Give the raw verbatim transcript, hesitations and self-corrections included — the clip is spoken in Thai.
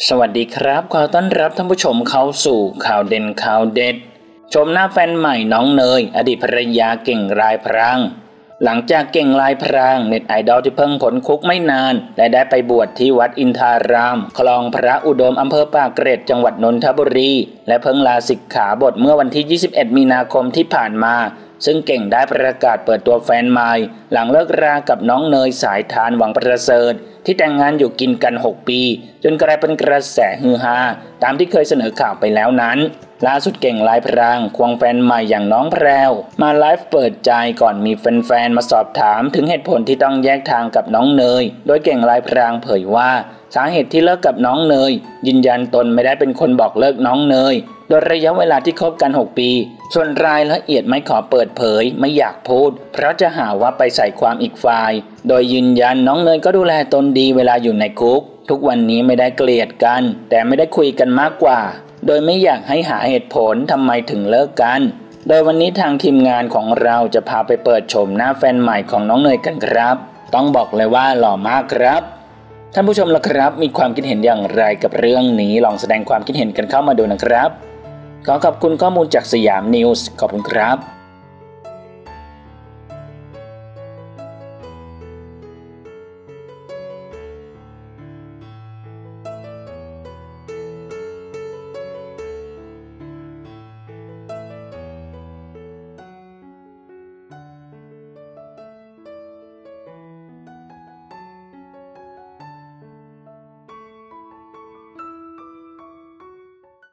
สวัสดีครับขอต้อนรับท่านผู้ชมเข้าสู่ข่าวเด่นข่าวเด็ดชมหน้าแฟนใหม่น้องเนยอดีตภรรยาเก่งลายพรางหลังจากเก่งลายพรางเน็ตไอดอลที่เพิ่งพ้นคุกไม่นานและได้ไปบวชที่วัดอินทารามคลองพระอุดมอำเภอปากเกร็ดจังหวัดนนทบุรีและเพิ่งลาสิกขาบทเมื่อวันที่ยี่สิบเอ็ดมีนาคมที่ผ่านมาซึ่งเก่งได้ประกาศเปิดตัวแฟนใหม่หลังเลิกรากับน้องเนยสายทานหวังประเสริฐที่แต่งงานอยู่กินกันหกปีจนกลายเป็นกระแสฮือฮาตามที่เคยเสนอข่าวไปแล้วนั้นล่าสุดเก่งลายพรางควงแฟนใหม่อย่างน้องแพรวมาไลฟ์เปิดใจก่อนมีแฟนๆมาสอบถามถึงเหตุผลที่ต้องแยกทางกับน้องเนยโดยเก่งลายพรางเผยว่าสาเหตุที่เลิกกับน้องเนยยืนยันตนไม่ได้เป็นคนบอกเลิกน้องเนยโดยระยะเวลาที่คบกันหกปีส่วนรายละเอียดไม่ขอเปิดเผยไม่อยากพูดเพราะจะหาว่าไปใส่ความอีกฝ่ายโดยยืนยันน้องเนยก็ดูแลตนดีเวลาอยู่ในคุกทุกวันนี้ไม่ได้เกลียดกันแต่ไม่ได้คุยกันมากกว่าโดยไม่อยากให้หาเหตุผลทำไมถึงเลิกกันโดยวันนี้ทางทีมงานของเราจะพาไปเปิดชมหน้าแฟนใหม่ของน้องเนยกันครับต้องบอกเลยว่าหล่อมากครับท่านผู้ชมล่ะครับมีความคิดเห็นอย่างไรกับเรื่องนี้ลองแสดงความคิดเห็นกันเข้ามาดูนะครับขอขอบคุณข้อมูลจากสยามนิวส์ขอบคุณครับ